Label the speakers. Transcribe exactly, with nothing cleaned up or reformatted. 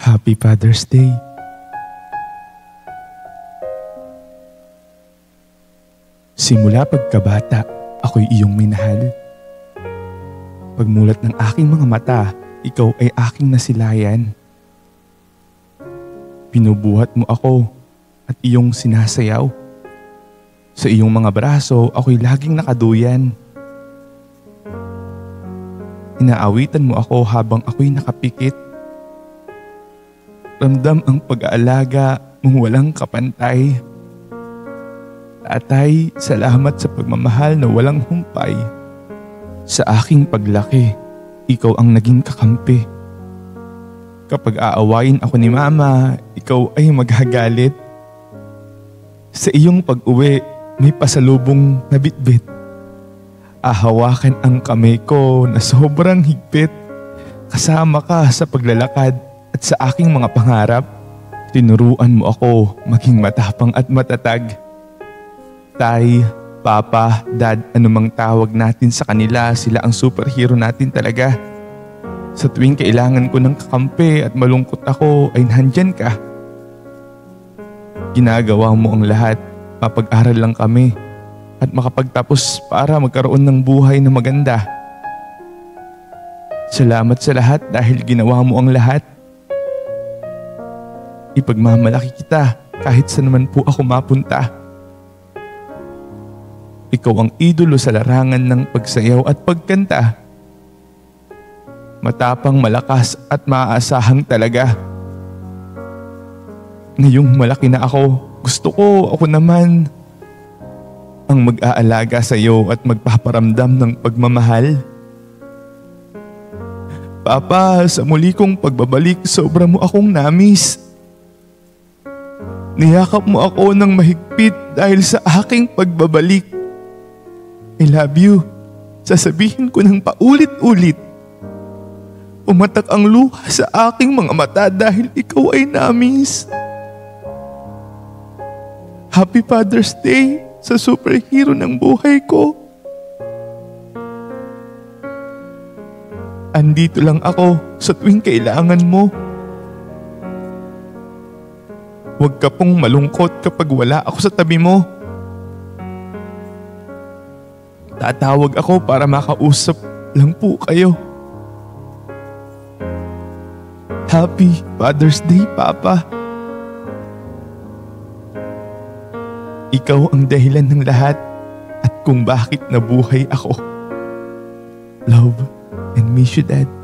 Speaker 1: Happy Father's Day. Simula pagkabata, ako'y iyong minahal. Pagmulat ng aking mga mata, ikaw ay aking nasilayan. Pinubuhat mo ako at iyong sinasayaw. Sa iyong mga braso, ako'y laging nakaduyan. Inaawitan mo ako habang ako'y nakapikit. Ramdam ang pag-aalaga mong walang kapantay. Tatay, salamat sa pagmamahal na walang humpay. Sa aking paglaki, ikaw ang naging kakampi. Kapag aawayin ako ni Mama, ikaw ay magagalit. Sa iyong pag-uwi, may pasalubong na bitbit. Ahawakan ang kamay ko na sobrang higpit. Kasama ka sa paglalakad at sa aking mga pangarap. Tinuruan mo ako maging matapang at matatag. Tay, Papa, Dad, anumang tawag natin sa kanila, sila ang superhero natin talaga. Sa tuwing kailangan ko ng kakampi at malungkot ako ay nandyan ka. Ginagawa mo ang lahat, mapag-aral lang kami at makapagtapos para magkaroon ng buhay na maganda. Salamat sa lahat dahil ginawa mo ang lahat. Ipagmamalaki kita kahit saan naman po ako mapunta. Ikaw ang idolo sa larangan ng pagsayaw at pagkanta. Matapang, malakas at maaasahang talaga. Ngayong malaki na ako, gusto ko ako naman ang mag-aalaga sa iyo at magpaparamdam ng pagmamahal. Papa, sa muli kong pagbabalik, sobra mo akong namis. Niyakap mo ako ng mahigpit dahil sa aking pagbabalik. I love you. Sasabihin ko ng paulit-ulit. Umatak ang luha sa aking mga mata dahil ikaw ay namis. Happy Father's Day sa superhero ng buhay ko. Andito lang ako sa tuwing kailangan mo. Huwag ka pong malungkot kapag wala ako sa tabi mo. Tatawag ako para makausap lang po kayo. Happy Father's Day, Papa. Ikaw ang dahilan ng lahat at kung bakit nabuhay ako. Love and miss you, Dad.